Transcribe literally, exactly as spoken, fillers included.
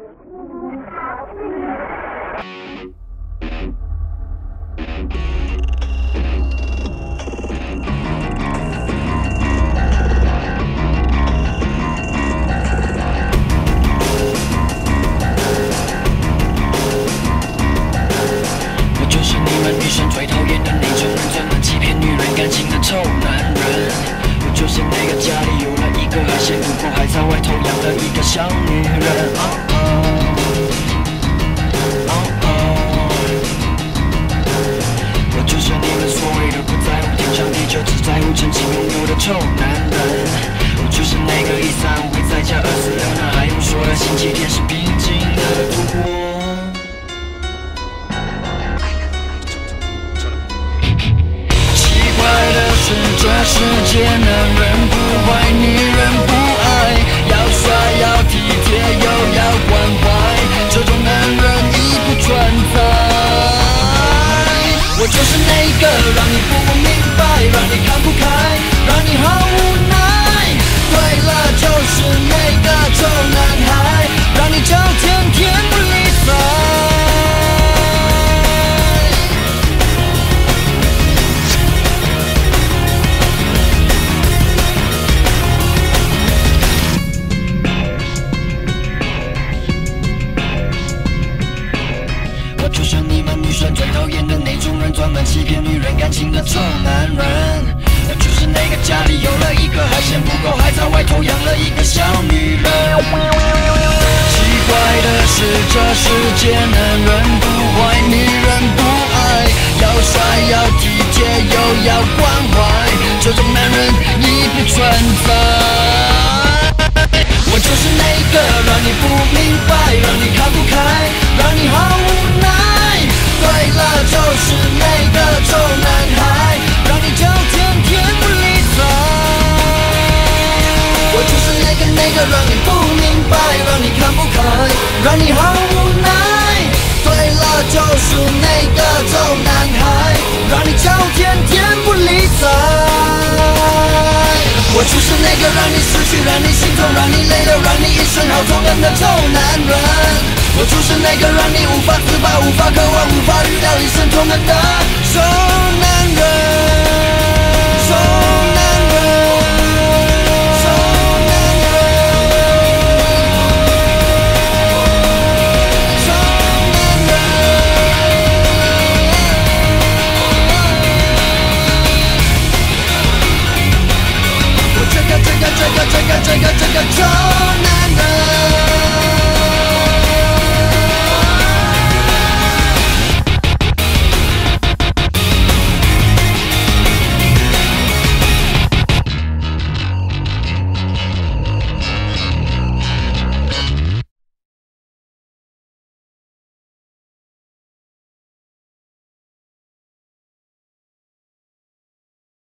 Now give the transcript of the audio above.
最讨厌的那种人，专门欺骗女人感情的臭男人。我就是那个家里有了一个还嫌不够，还在外头养了一个小女人。哦哦哦哦，我就是你们所谓的不在乎天长地久，只在乎曾经拥有的臭男人。我就是那个一三五会在家二四六，那还用说的星期天是平静的度过。这世界男人不坏，女人不爱，要帅要体贴又要关怀，这种男人已不存在。我就是那个让你不明白，让你看不开，让你好无奈。对了，就是那个臭男孩，让你叫天天不理睬。就是你们女生最讨厌的那种人，专门欺骗女人感情的臭男人。我就是那个家里有了一个还嫌不够，还在外头养了一个小女人。奇怪的是，这世界男人不坏，女人不爱，要帅要体贴又要关怀，这种男人已不存在。我就是那个让你不明白，让你看不开，让你好无奈。对了，就是那个臭男孩，让你叫天天不理睬。我就是那个那个让你不明白，让你看不开，让你好无奈。对了，就是那个臭男孩，让你叫天天不理睬。我就是那个让你失去，让你心痛，让你累了，让你一身好痛恨的臭男人。我就是那个让你无法自拔、无法渴望、无法预料一生痛恨的臭男人。